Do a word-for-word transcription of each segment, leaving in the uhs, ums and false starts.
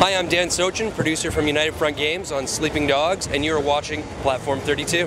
Hi, I'm Dan Sochin, producer from United Front Games on Sleeping Dogs, and you are watching Platform thirty-two.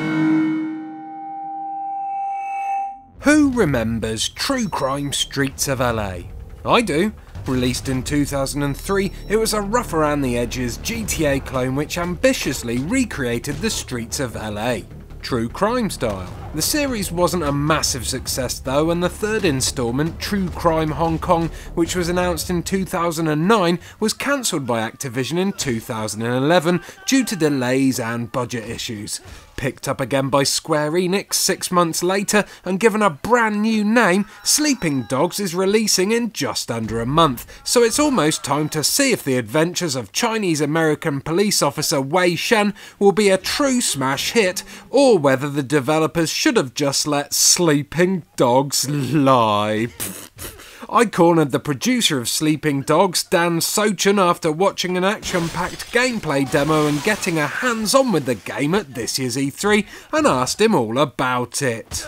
Who remembers True Crime Streets of L A? I do. Released in two thousand three, it was a rough around the edges G T A clone which ambitiously recreated the streets of L A, true crime style. The series wasn't a massive success though, and the third instalment, True Crime Hong Kong, which was announced in two thousand nine, was cancelled by Activision in two thousand eleven due to delays and budget issues. Picked up again by Square Enix six months later and given a brand new name, Sleeping Dogs is releasing in just under a month, so it's almost time to see if the adventures of Chinese-American police officer Wei Shen will be a true smash hit, or whether the developers should have just let Sleeping Dogs lie. I cornered the producer of Sleeping Dogs, Dan Sochin, after watching an action-packed gameplay demo and getting a hands-on with the game at this year's E three, and asked him all about it.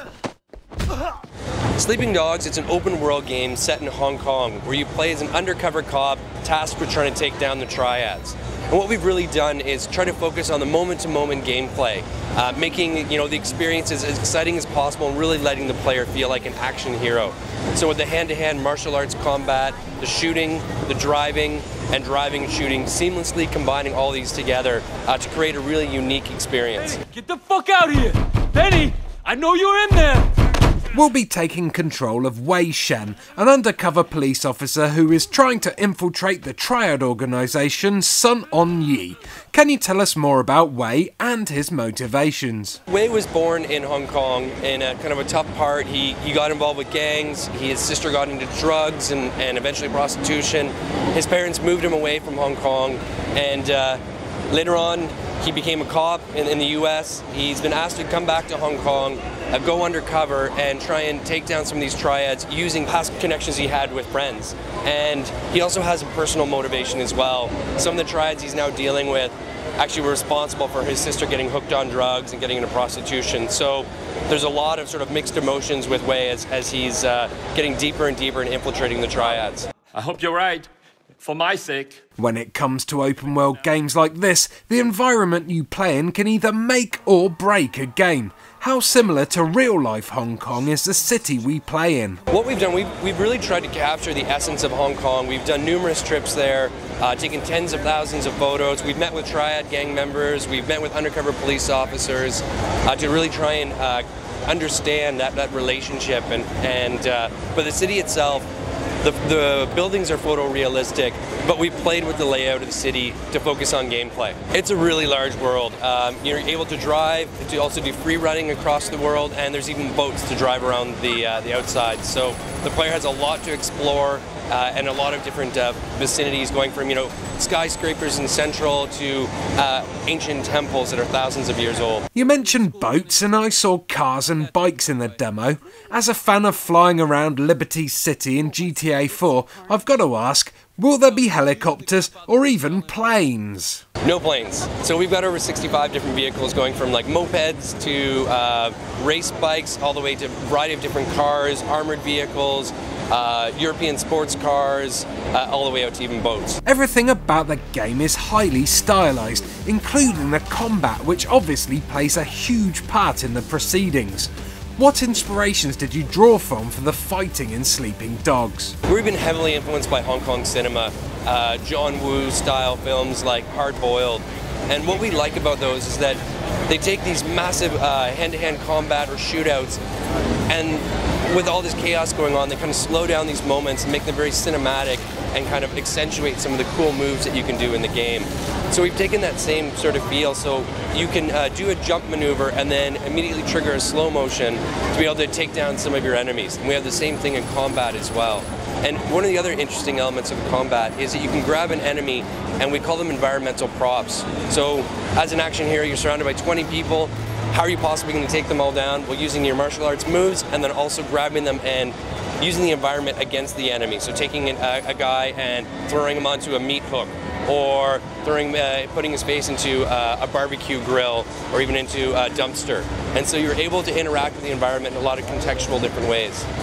Sleeping Dogs, it's an open-world game set in Hong Kong, where you play as an undercover cop tasked with trying to take down the triads. And what we've really done is try to focus on the moment-to-moment gameplay, uh, making you know the experiences as exciting as possible and really letting the player feel like an action hero. So with the hand-to-hand martial arts combat, the shooting, the driving, and driving and shooting, seamlessly combining all these together uh, to create a really unique experience. Benny, get the fuck out of here! Benny, I know you're in there! We'll be taking control of Wei Shen, an undercover police officer who is trying to infiltrate the triad organisation Sun On Yee. Can you tell us more about Wei and his motivations? Wei was born in Hong Kong in a kind of a tough part. He, he got involved with gangs, he, his sister got into drugs and, and eventually prostitution. His parents moved him away from Hong Kong, and uh, later on he became a cop in, in the U S. He's been asked to come back to Hong Kong, uh, go undercover and try and take down some of these triads using past connections he had with friends. And he also has a personal motivation as well. Some of the triads he's now dealing with actually were responsible for his sister getting hooked on drugs and getting into prostitution. So there's a lot of sort of mixed emotions with Wei as, as he's uh, getting deeper and deeper and infiltrating the triads. I hope you're right. For my sake. When it comes to open world games like this, the environment you play in can either make or break a game. How similar to real life Hong Kong is the city we play in? What we've done, we've, we've really tried to capture the essence of Hong Kong. We've done numerous trips there, uh, taken tens of thousands of photos. We've met with triad gang members, we've met with undercover police officers uh, to really try and uh, understand that, that relationship. And, and uh, but the city itself, The, the buildings are photorealistic, but we played with the layout of the city to focus on gameplay. It's a really large world. Um, you're able to drive, to also do free running across the world, and there's even boats to drive around the, uh, the outside. So the player has a lot to explore uh, and a lot of different uh, vicinities, going from you know skyscrapers in Central to uh, ancient temples that are thousands of years old. You mentioned boats, and I saw cars and bikes in the demo. As a fan of flying around Liberty City in G T A four, I've got to ask, will there be helicopters or even planes? No planes. So we've got over sixty-five different vehicles, going from like mopeds to uh, race bikes, all the way to a variety of different cars, armored vehicles, uh, European sports cars, uh, all the way out to even boats. Everything about the game is highly stylised, including the combat, which obviously plays a huge part in the proceedings. What inspirations did you draw from for the fighting in Sleeping Dogs? We've been heavily influenced by Hong Kong cinema, uh, John Woo style films like Hard Boiled. And what we like about those is that they take these massive uh, hand-to-hand combat or shootouts, and with all this chaos going on, they kind of slow down these moments and make them very cinematic and kind of accentuate some of the cool moves that you can do in the game. So we've taken that same sort of feel, so you can uh, do a jump maneuver and then immediately trigger a slow motion to be able to take down some of your enemies. And we have the same thing in combat as well. And one of the other interesting elements of combat is that you can grab an enemy, and we call them environmental props. So as an action hero, you're surrounded by twenty people. How are you possibly going to take them all down? Well, using your martial arts moves and then also grabbing them and using the environment against the enemy. So taking a, a guy and throwing him onto a meat hook, or throwing, uh, putting his face into uh, a barbecue grill, or even into a dumpster. And so you're able to interact with the environment in a lot of contextual different ways.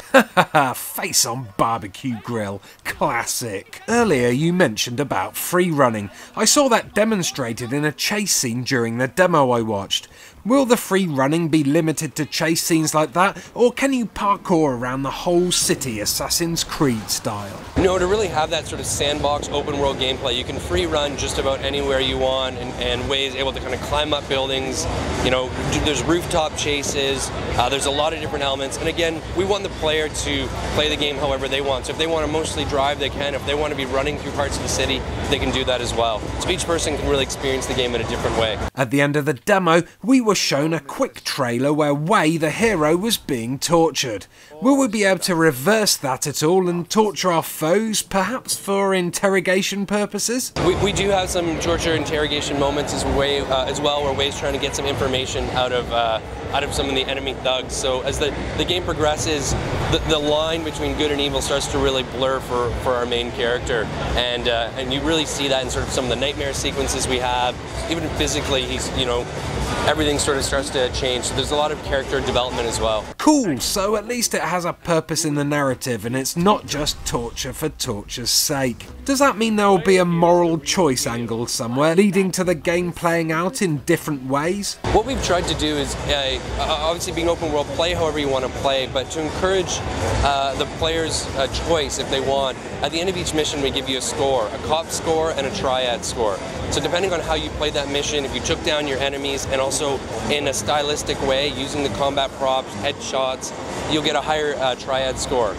Haha, face on barbecue grill, classic. Earlier you mentioned about free running. I saw that demonstrated in a chase scene during the demo I watched. Will the free running be limited to chase scenes like that, or can you parkour around the whole city Assassin's Creed style? No, to really have that sort of sandbox open world gameplay, you can free run just about anywhere you want, and, and ways able to kind of climb up buildings. You know, there's rooftop chases, uh, there's a lot of different elements, and again, we want the player to play the game however they want. So if they want to mostly drive, they can. If they want to be running through parts of the city, they can do that as well. So each person can really experience the game in a different way. At the end of the demo, we were shown a quick trailer where Wei, the hero, was being tortured. Will we be able to reverse that at all and torture our foes, perhaps for interrogation purposes? We, we do have some torture interrogation moments as, way, uh, as well, where Wei's trying to get some information out of uh, out of some of the enemy thugs. So as the, the game progresses, the, the line between good and evil starts to really blur for, for our main character, and uh, and you really see that in sort of some of the nightmare sequences we have. Even physically, he's, you know, everything sort of starts to change. So there's a lot of character development as well. Cool, so at least it has a purpose in the narrative and it's not just torture for torture's sake. Does that mean there will be a moral choice angle somewhere, leading to the game playing out in different ways? What we've tried to do is, uh, obviously being open world, play however you want to play, but to encourage uh, the player's uh, choice if they want. At the end of each mission we give you a score, a cop score and a triad score. So depending on how you played that mission, if you took down your enemies and also in a stylistic way, using the combat props, headshots, you'll get a higher uh, triad score.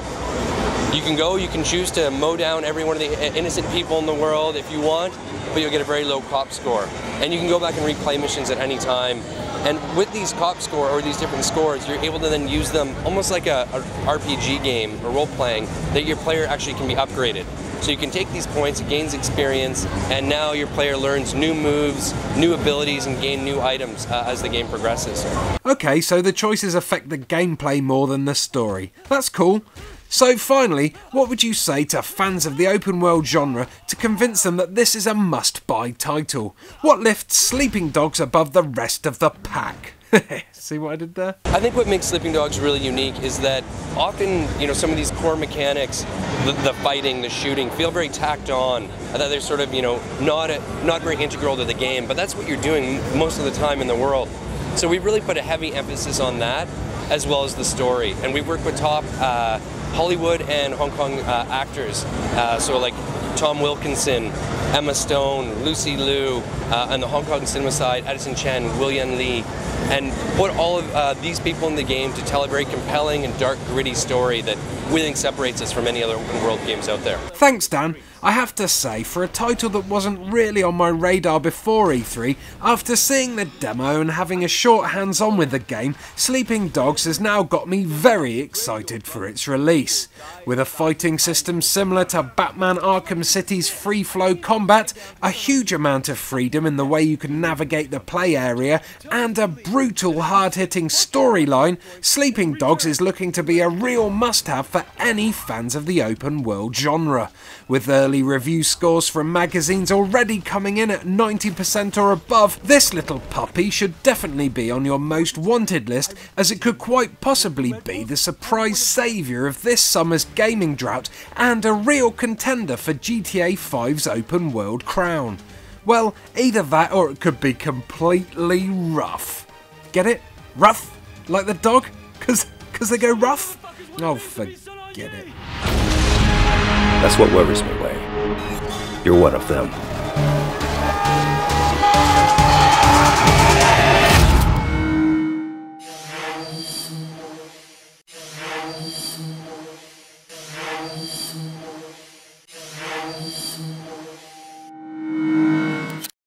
You can go, you can choose to mow down every one of the innocent people in the world if you want, but you'll get a very low cop score. And you can go back and replay missions at any time. And with these cop score or these different scores, you're able to then use them almost like a, a R P G game or role playing, that your player actually can be upgraded. So you can take these points, it gains experience, and now your player learns new moves, new abilities, and gain new items uh, as the game progresses. Okay, so the choices affect the gameplay more than the story. That's cool. So finally, what would you say to fans of the open world genre to convince them that this is a must-buy title? What lifts Sleeping Dogs above the rest of the pack? See what I did there? I think what makes Sleeping Dogs really unique is that often, you know, some of these core mechanics, the, the fighting, the shooting, feel very tacked on. That they're sort of, you know, not a, not very integral to the game, but that's what you're doing most of the time in the world. So we really put a heavy emphasis on that, as well as the story. And we work with top uh, Hollywood and Hong Kong uh, actors, uh, so like Tom Wilkinson, Emma Stone, Lucy Liu, uh, and the Hong Kong cinema side, Addison Chen, William Lee, and put all of uh, these people in the game to tell a very compelling and dark, gritty story that we think separates us from any other open world games out there. Thanks, Dan. I have to say, for a title that wasn't really on my radar before E three, after seeing the demo and having a short hands-on with the game, Sleeping Dogs has now got me very excited for its release. With a fighting system similar to Batman Arkham City's free-flow combat, a huge amount of freedom in the way you can navigate the play area, and a brutal, hard-hitting storyline, Sleeping Dogs is looking to be a real must-have for any fans of the open world genre. With early review scores from magazines already coming in at ninety percent or above, this little puppy should definitely be on your most wanted list, as it could quite possibly be the surprise saviour of this summer's gaming drought and a real contender for G T A five's open world crown. Well, either that or it could be completely rough. Get it? Rough? Like the dog? Cause, cause they go rough? Oh, forget it. That's what worries me, Wei. You're one of them.